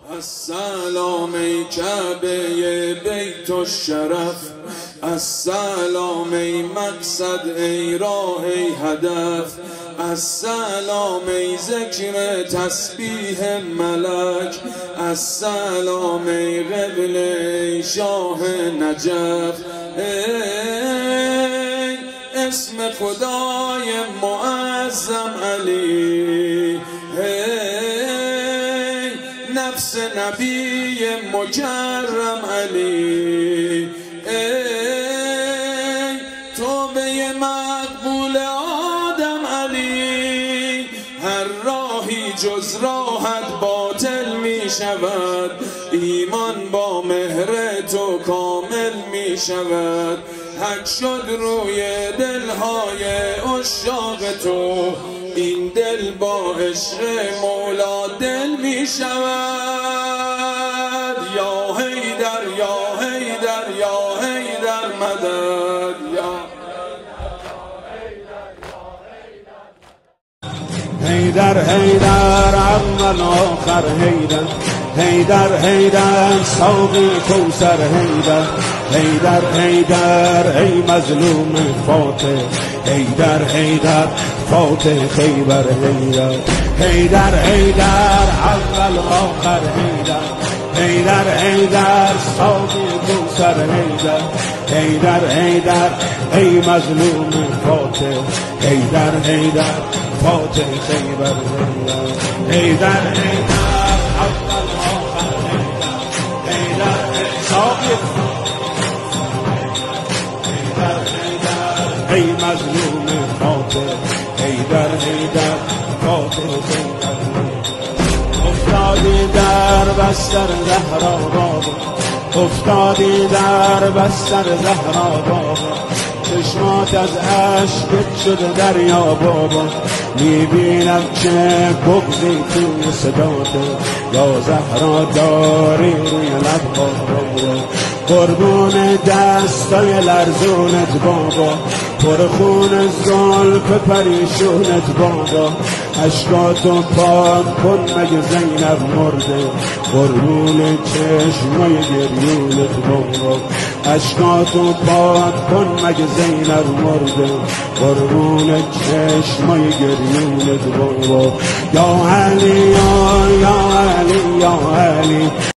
السلام ای کعبه بیت الشرف، السلام ای مقصد ای راه ای هدف، السلام ای ذکر تسبیح ملک، السلام ای قبله ای شاه نجف. ای اسم خدای معظم علی، نفس نبی مکرم علی، ای توبه مقبول آدم علی. هر راهی جز راحت باطل می شود، ایمان با مهر تو کامل می شود. حق شد روی دلهای عشاق تو، این دل با عشق مولا دل می شود. یا حیدر یا حیدر یا حیدر مدد، یا حیدر حیدر اول آخر حیدر، حیدر حیدر ساقی کوثر حیدر، حیدر حیدر ای مظلوم فاتح، حیدر حیدر فاتح خیبر حیدر، حیدر حیدر اول آخر حیدر، حیدر حیدر ساقی کوثر حیدر، حیدر حیدر ای مظلوم فاتح، حیدر حیدر فاتح خیبر حیدر، حیدر حیدر اول آخر حیدر، حیدر ساقی ای مظلوم فاتح، حیدر حیدر فاتح خیبر. افتادی در بستر زهرا بابا، افتادی در بستر زهرا بابا، چشمات از عشقت شده دریا بابا. میبینم که بغضی توی صداته، یا زهرا داری روی لب بابا، قربون دستای لرزونت بابا، پر خون زلف پریشونت بابا. اشکاتو پاک کن مگه زینب مرده، قربون چشمای گریونت بابا. اشکاتو پاک کن مگه زینب مرده، قربون چشمای گریونت بابا. یا علی یا علی یا علی